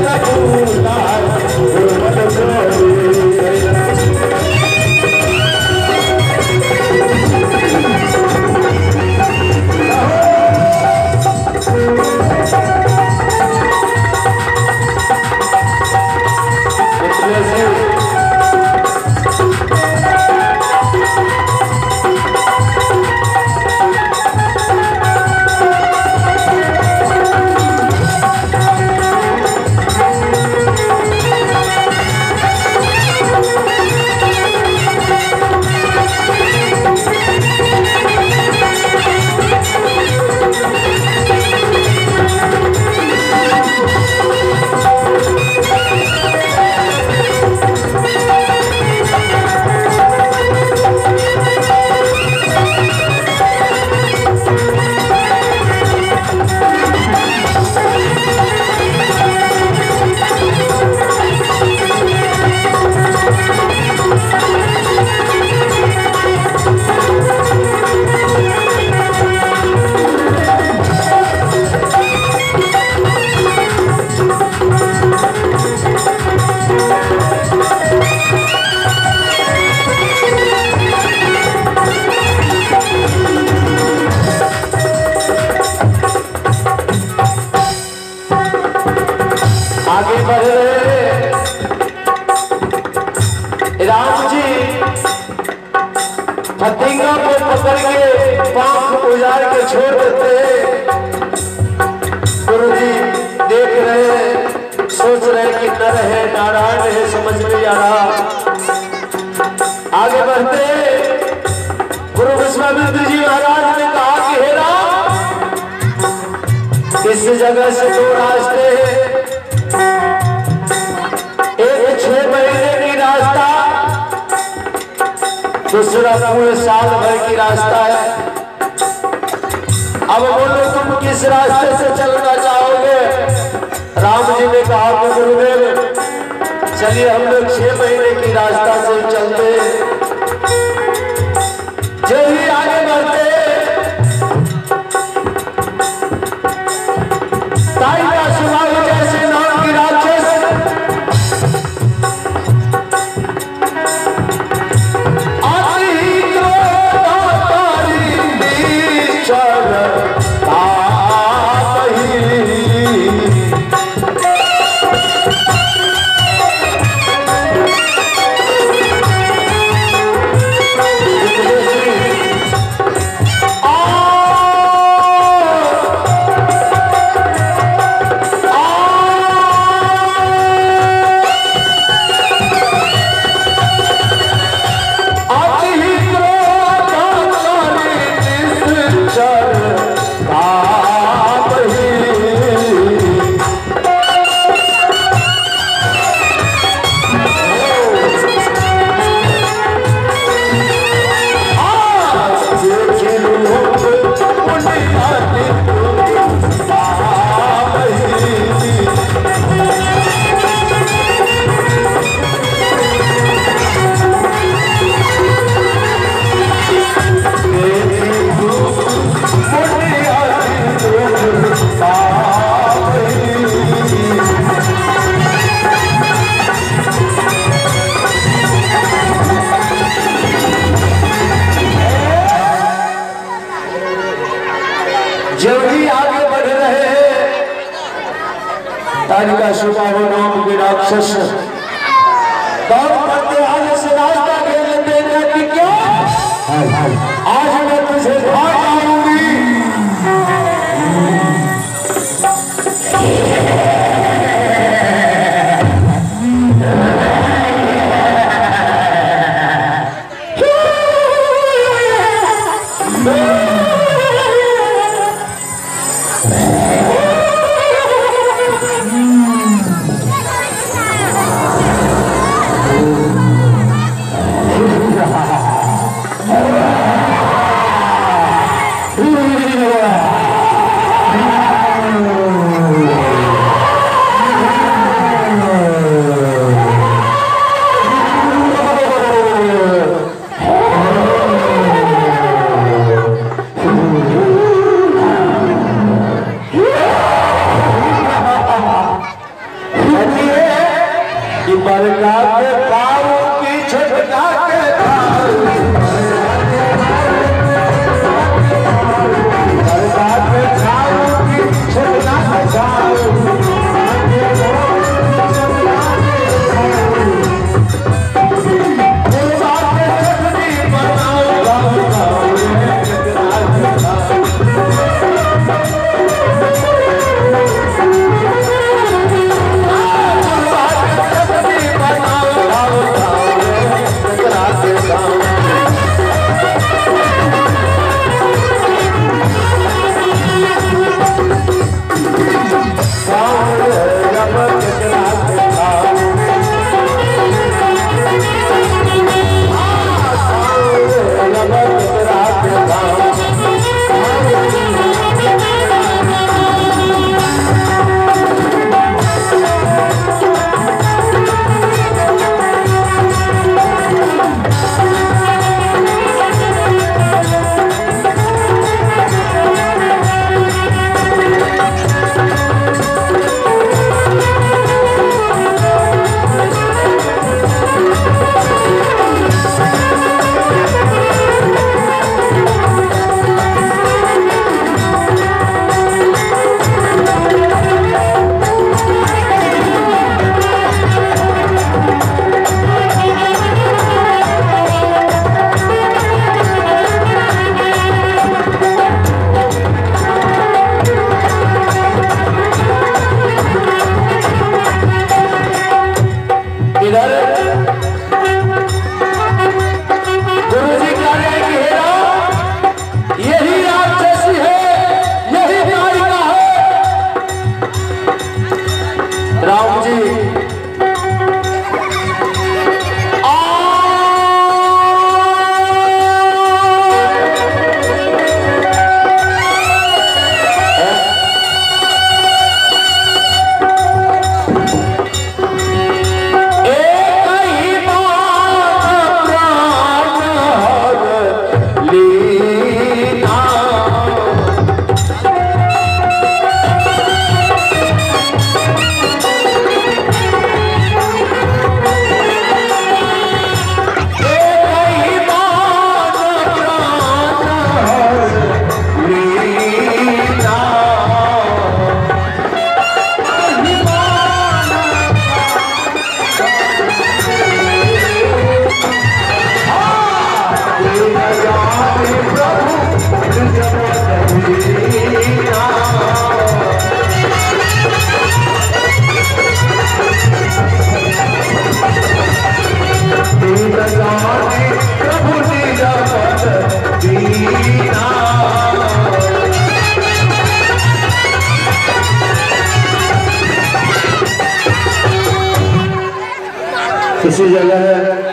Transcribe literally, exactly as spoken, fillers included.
फतिंगा को पकड़ के पांख उजाड़ के छोड़ देते। गुरु जी देख रहे हैं, सोच रहे कि नर है नारायण है, समझ में आ रहा। आगे बढ़ते गुरु विश्वामित्र जी महाराज ने कहा कि हे राम, इस जगह से दो रास्ते हैं, एक छह महीने की रास्ता, दूसरा पूरे साल भर की रास्ता है। अब बोलो तुम किस रास्ते से चलना चाहोगे? राम जी ने कहा कि गुरुदेव चलिए हम लोग छह महीने की रास्ता से चलते। जो ही आगे बढ़ते ताई का स्वभाव जैसे नाम की राक्षस तारिका स्वभाव नाम के राक्षस दौड़ करते आने से रास्ता घेर लेते हैं कि क्या आज मैं तुझे भाग डालूंगी। Oh, बरका के पाऊ की छटका के खाऊ बरका के खाऊ की छटका के खाऊ किसी जगह